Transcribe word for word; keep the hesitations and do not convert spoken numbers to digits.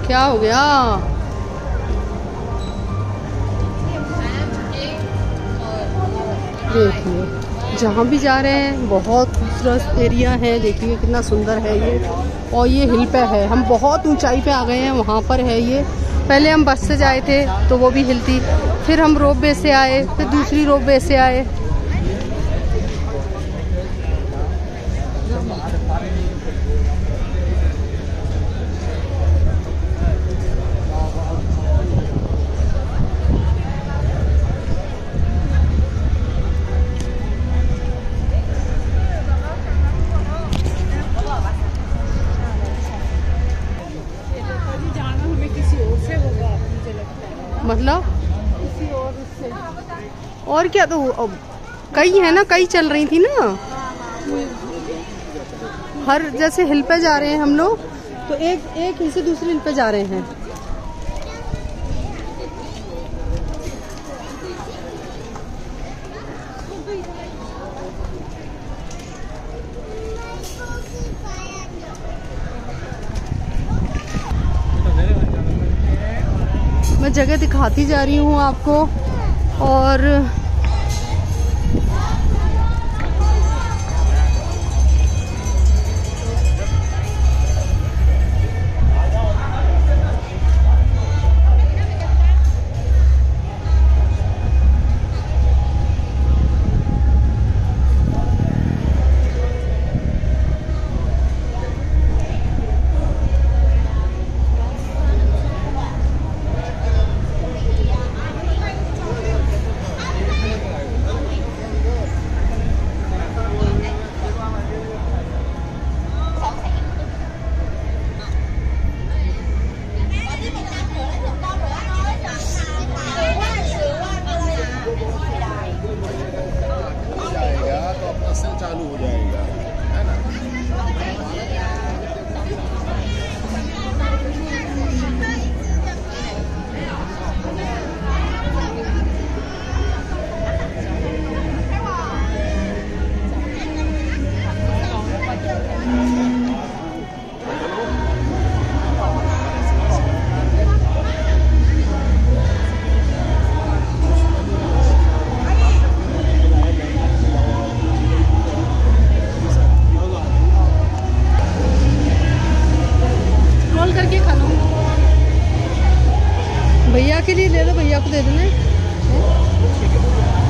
क्या हो गया? देखिए जहाँ भी जा रहे हैं बहुत खूबसूरत एरिया है। देखिए कितना सुंदर है ये। और ये हिल पे है, हम बहुत ऊंचाई पे आ गए हैं। वहाँ पर है ये। पहले हम बस से जाए थे तो वो भी हिल थी, फिर हम रोप वे से आए, फिर दूसरी रोप वे से आए। मतलब किसी और उससे और क्या, तो कई है ना, कई चल रही थी ना। हर जैसे हिल पे जा रहे हैं हम लोग, तो एक एक हिल से दूसरे हिल पे जा रहे हैं। मैं जगह दिखाती जा रही हूँ आपको। और चालू हो जाएगा, है ना। भैया के लिए ले लो, भैया को दे देना।